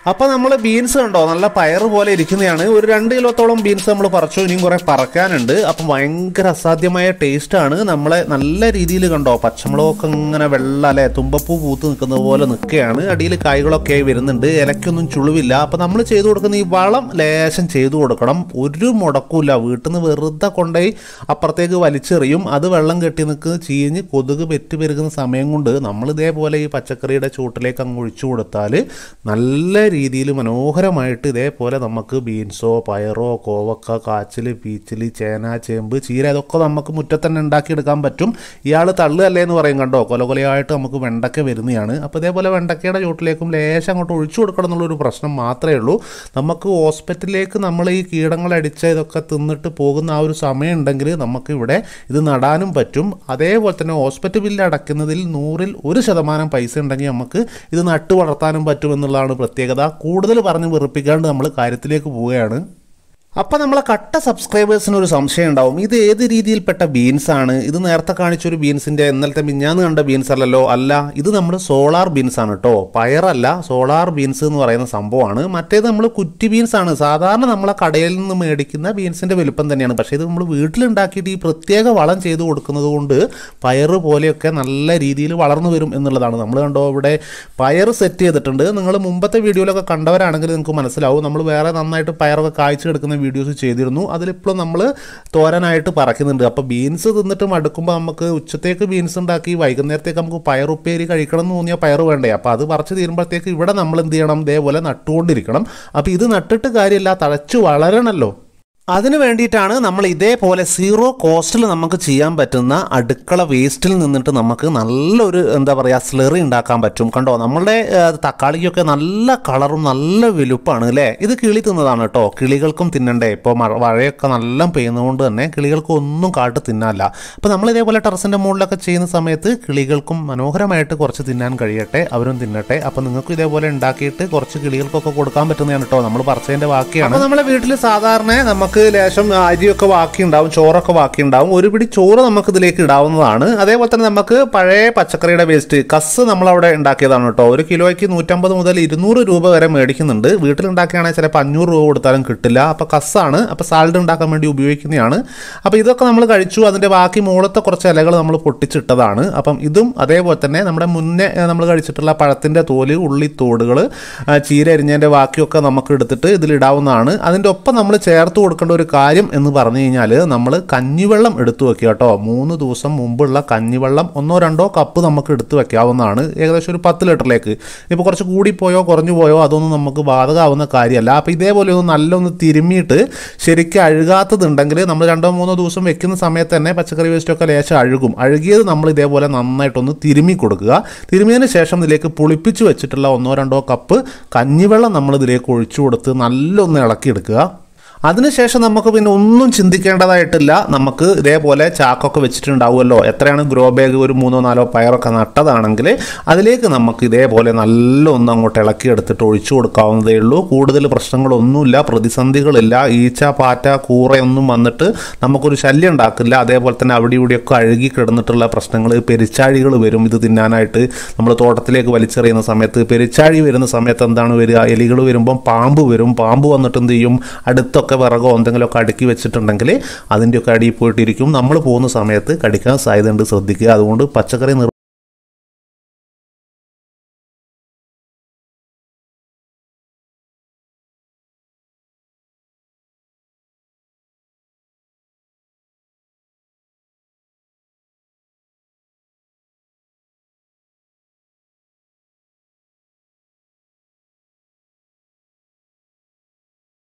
അപ്പോൾ നമ്മൾ ബീൻസ് കണ്ടോ നല്ല പയർ പോലെ ഇരിക്കുന്നതാണ്. ഒരു 2 കിലോത്തോളം ബീൻസ് നമ്മൾ പറിച്ചു. ഇനിയും കുറേ പറക്കാനുണ്ട്. അപ്പം ഭയങ്കര അസാധ്യമായ ടേസ്റ്റാണ്. നമ്മളെ നല്ല രീതിയിൽ കണ്ടോ പച്ചമുളകൊക്കെ ഇങ്ങനെ വെള്ള അല്ലേ തുമ്പപ്പൂ പൂത്ത് നിൽക്കുന്നത് പോലെ നിൽക്കുകയാണ്. അടിയിൽ കായ്കളൊക്കെ ആയി വരുന്നുണ്ട്. ഇലയ്ക്കൊന്നും ചുളിവില്ല. അപ്പോൾ നമ്മൾ ചെയ്തു കൊടുക്കുന്ന ഈ വളം ലേശം ചെയ്തു കൊടുക്കണം. ഒരു മുടക്കില്ല. വീട്ടിൽ നിന്ന് വെറുതെ കൊണ്ടുപോയി അപ്പുറത്തേക്ക് വലിച്ചെറിയും. അത് വെള്ളം കെട്ടി നിൽക്കുന്ന ചീഞ്ഞ് കൊതുക് പെറ്റ് പെരുകുന്ന സമയം കൊണ്ട് നമ്മൾ ഇതേപോലെ ഈ പച്ചക്കറിയുടെ ചൂട്ടിലേക്ക് അങ്ങ് ഒഴിച്ചു കൊടുത്താൽ നല്ല രീതിയിൽ മനോഹരമായിട്ട് ഇതേപോലെ നമുക്ക് ബീൻസോ പയറോ കോവക്ക കാച്ചിൽ പീച്ചിൽ ചേന ചേമ്പ് ചീര ഇതൊക്കെ നമുക്ക് മുറ്റത്ത് തന്നെ ഉണ്ടാക്കിയെടുക്കാൻ പറ്റും. ഇയാൾ തള്ളുകല്ലേ എന്ന് പറയും കണ്ടോ. കൊലകൊലയായിട്ട് നമുക്ക് വെണ്ടയ്ക്ക വരുന്നതാണ്. അപ്പോൾ ഇതേപോലെ വെണ്ടയ്ക്കയുടെ ചൂട്ടിലേക്കും ലേശം അങ്ങോട്ട് ഒഴിച്ചു കൊടുക്കണം എന്നുള്ളൊരു പ്രശ്നം മാത്രമേ ഉള്ളൂ. നമുക്ക് ഹോസ്പിറ്റലിലേക്ക് നമ്മൾ ഈ കീടങ്ങളടിച്ച ഇതൊക്കെ തിന്നിട്ട് പോകുന്ന ആ ഒരു സമയം ഉണ്ടെങ്കിൽ നമുക്കിവിടെ ഇത് നടാനും പറ്റും. അതേപോലെ തന്നെ ഹോസ്പിറ്റൽ ബില്ല് അടയ്ക്കുന്നതിൽ 100-ൽ 1% പൈസ ഉണ്ടെങ്കിൽ നമുക്ക് ഇത് നട്ട് വളർത്താനും പറ്റുമെന്നുള്ളതാണ് പ്രത്യേകത. കൂടുതൽ പറഞ്ഞ് വെറുപ്പിക്കാണ്ട് നമ്മൾ കാര്യത്തിലേക്ക് പോവുകയാണ്. അപ്പോൾ നമ്മളെ കട്ട സബ്സ്ക്രൈബേഴ്സിന് ഒരു സംശയം ഉണ്ടാവും, ഇത് ഏത് രീതിയിൽപ്പെട്ട ബീൻസാണ്? ഇത് നേരത്തെ കാണിച്ചൊരു ബീൻസിൻ്റെ ഇന്നലത്തെ മിഞ്ഞാന്ന് കണ്ട ബീൻസ് അല്ലല്ലോ. അല്ല, ഇത് നമ്മൾ സോളാർ ബീൻസാണ് കേട്ടോ. പയറല്ല, സോളാർ ബീൻസ് എന്ന് പറയുന്ന സംഭവമാണ്. മറ്റേത് നമ്മൾ കുറ്റി ബീൻസാണ്. സാധാരണ നമ്മളെ കടയിൽ നിന്ന് മേടിക്കുന്ന ബീൻസിൻ്റെ വലുപ്പം തന്നെയാണ്. പക്ഷേ ഇത് നമ്മൾ വീട്ടിലുണ്ടാക്കിയിട്ട് ഈ പ്രത്യേക വളം ചെയ്ത് കൊടുക്കുന്നത് കൊണ്ട് പയർ പോലെയൊക്കെ നല്ല രീതിയിൽ വളർന്നു വരും എന്നുള്ളതാണ്. നമ്മൾ കണ്ടോ ഇവിടെ പയർ സെറ്റ് ചെയ്തിട്ടുണ്ട്. നിങ്ങൾ മുമ്പത്തെ വീഡിയോയിലൊക്കെ കണ്ടവരാണെങ്കിൽ നിങ്ങൾക്ക് മനസ്സിലാവും. നമ്മൾ വേറെ നന്നായിട്ട് പയറൊക്കെ കായ്ച്ചെടുക്കുന്ന വീഡിയോസ് ചെയ്തിരുന്നു. അതിലിപ്പോൾ നമ്മൾ തോരനായിട്ട് പറക്കുന്നുണ്ട്. അപ്പോൾ ബീൻസ് തിന്നിട്ട് മടുക്കുമ്പോൾ നമുക്ക് ഉച്ചത്തേക്ക് ബീൻസ് ഉണ്ടാക്കി വൈകുന്നേരത്തേക്ക് നമുക്ക് പയറുപ്പേരി കഴിക്കണം എന്ന് തോന്നിയാൽ പയർ വേണ്ടേ. അപ്പോൾ അത് പറിച്ച് തീരുമ്പോഴത്തേക്ക് ഇവിടെ നമ്മൾ എന്ത് ചെയ്യണം, ഇതേപോലെ നട്ടുകൊണ്ടിരിക്കണം. അപ്പോൾ ഇത് നട്ടിട്ട് കാര്യമില്ല, തഴച്ചു വളരണമല്ലോ. അതിന് വേണ്ടിയിട്ടാണ് നമ്മൾ ഇതേപോലെ 0 കോസ്റ്റിൽ നമുക്ക് ചെയ്യാൻ പറ്റുന്ന അടുക്കള വേസ്റ്റിൽ നിന്നിട്ട് നമുക്ക് നല്ലൊരു എന്താ പറയുക സ്ലറി ഉണ്ടാക്കാൻ പറ്റും. കണ്ടോ നമ്മളുടെ തക്കാളിക്കൊക്കെ നല്ല കളറും നല്ല വലുപ്പമാണ് അല്ലേ. ഇത് കിളി തിന്നതാണ് കേട്ടോ. കിളികൾക്കും തിന്നണ്ടേ. ഇപ്പോൾ മഴയൊക്കെ നല്ല പെയ്യുന്നതുകൊണ്ട് തന്നെ കിളികൾക്ക് ഒന്നും കാട്ട് തിന്നാല്ല. അപ്പോൾ നമ്മൾ ഇതേപോലെ ടെറസിൻ്റെ മുകളിലൊക്കെ ചെയ്യുന്ന സമയത്ത് കിളികൾക്കും മനോഹരമായിട്ട് കുറച്ച് തിന്നാൻ കഴിയട്ടെ, അവരും തിന്നട്ടെ. അപ്പോൾ നിങ്ങൾക്ക് ഇതേപോലെ ഉണ്ടാക്കിയിട്ട് കുറച്ച് കിളികൾക്കൊക്കെ കൊടുക്കാൻ പറ്റുന്നതാണ് കേട്ടോ. നമ്മൾ പറിച്ചതിൻ്റെ ബാക്കിയാണ്. അപ്പോൾ നമ്മുടെ വീട്ടിൽ സാധാരണ നമുക്ക് ലേശം അരിയൊക്കെ ബാക്കിയുണ്ടാവും, ചോറൊക്കെ ബാക്കിയുണ്ടാവും. ഒരു പിടി ചോറ് നമുക്ക് ഇതിലേക്ക് ഇടാവുന്നതാണ്. അതേപോലെ തന്നെ നമുക്ക് പഴയ പച്ചക്കറിയുടെ വേസ്റ്റ് കസ് നമ്മളവിടെ ഉണ്ടാക്കിയതാണ് കേട്ടോ. 1 കിലോയ്ക്ക് 150 മുതൽ 200 രൂപ വരെ മേടിക്കുന്നുണ്ട്. വീട്ടിലുണ്ടാക്കുകയാണെങ്കിൽ ചിലപ്പോൾ 500 രൂപ കൊടുത്താലും കിട്ടില്ല. അപ്പോൾ കസ്സാണ്. അപ്പോൾ സാലഡ് ഉണ്ടാക്കാൻ വേണ്ടി ഉപയോഗിക്കുന്നതാണ്. അപ്പോൾ ഇതൊക്കെ നമ്മൾ കഴിച്ചു. അതിൻ്റെ ബാക്കി മുകളത്തെ കുറച്ച് ഇലകൾ നമ്മൾ പൊട്ടിച്ചിട്ടതാണ്. അപ്പം ഇതും അതേപോലെ തന്നെ നമ്മുടെ മുന്നേ നമ്മൾ കഴിച്ചിട്ടുള്ള പഴത്തിൻ്റെ തോല്, ഉള്ളിത്തോടുകൾ, ചീര അരിഞ്ഞതിൻ്റെ ബാക്കിയൊക്കെ നമുക്ക് എടുത്തിട്ട് ഇതിലിടാവുന്നതാണ്. അതിൻ്റെ ഒപ്പം നമ്മൾ ചേർത്ത് കൊടുക്കേണ്ട ഒരു കാര്യം എന്ന് പറഞ്ഞു കഴിഞ്ഞാൽ നമ്മൾ കഞ്ഞിവെള്ളം എടുത്തു വെക്കുക കേട്ടോ. 3 ദിവസം മുമ്പുള്ള കഞ്ഞിവെള്ളം 1-2 കപ്പ് നമുക്ക് എടുത്തു വെക്കാവുന്നതാണ്. ഏകദേശം ഒരു 10 ലിറ്ററിലേക്ക്. ഇപ്പോൾ കുറച്ച് കൂടിപ്പോയോ കുറഞ്ഞു പോയോ അതൊന്നും നമുക്ക് ബാധകമാവുന്ന കാര്യമല്ല. അപ്പോൾ ഇതേപോലെ ഒന്ന് നല്ലൊന്ന് തിരുമ്മിയിട്ട് ശരിക്കും അഴുകാത്തതുണ്ടെങ്കിൽ നമ്മൾ 2-3 ദിവസം വെക്കുന്ന സമയത്ത് തന്നെ പച്ചക്കറി വേസ്റ്റൊക്കെ ലേശം അഴുകും. അഴുകിയത് നമ്മൾ ഇതേപോലെ നന്നായിട്ടൊന്ന് തിരുമ്മി കൊടുക്കുക. തിരുമ്മിയതിന് ശേഷം ഇതിലേക്ക് പുളിപ്പിച്ച് വെച്ചിട്ടുള്ള 1-2 കപ്പ് കഞ്ഞിവെള്ളം നമ്മൾ ഇതിലേക്ക് ഒഴിച്ചു കൊടുത്ത് നല്ലൊന്ന് ഇളക്കിയെടുക്കുക. അതിനുശേഷം നമുക്ക് പിന്നെ ഒന്നും ചിന്തിക്കേണ്ടതായിട്ടില്ല. നമുക്ക് ഇതേപോലെ ചാക്കൊക്കെ വെച്ചിട്ടുണ്ടാവുമല്ലോ. എത്രയാണ് ഗ്രോ ബാഗ്, ഒരു 3-4 പയറൊക്കെ നട്ടതാണെങ്കിൽ അതിലേക്ക് നമുക്ക് ഇതേപോലെ നല്ല ഒന്ന് അങ്ങോട്ട് ഇളക്കിയെടുത്തിട്ട് ഒഴിച്ചു കൊടുക്കാവുന്നതേ ഉള്ളൂ. കൂടുതൽ പ്രശ്നങ്ങളൊന്നുമില്ല, പ്രതിസന്ധികളില്ല. ഈച്ച പാറ്റ കൂറയൊന്നും വന്നിട്ട് നമുക്കൊരു ശല്യം ഉണ്ടാക്കില്ല. അതേപോലെ തന്നെ അവിടെ ഇവിടെയൊക്കെ അഴുകി കിടന്നിട്ടുള്ള പ്രശ്നങ്ങൾ, പെരിച്ചാഴികൾ വരും ഇത് തിന്നാനായിട്ട്. നമ്മൾ തോട്ടത്തിലേക്ക് വലിച്ചെറിയുന്ന സമയത്ത് പെരിച്ചാഴി വരുന്ന സമയത്ത് എന്താണ് വരിക, എലികൾ വരുമ്പം പാമ്പ് വരും. പാമ്പ് വന്നിട്ട് എന്ത് ചെയ്യും, അടുത്തൊക്കെ വിറകോ എന്തെങ്കിലുമൊക്കെ അടുക്കി വെച്ചിട്ടുണ്ടെങ്കിൽ അതിൻ്റെയൊക്കെ അടിയിൽ പോയിട്ടിരിക്കും. നമ്മൾ പോകുന്ന സമയത്ത് കടിക്കാൻ സാധ്യതയുണ്ട്, ശ്രദ്ധിക്കുക. അതുകൊണ്ട് പച്ചക്കറി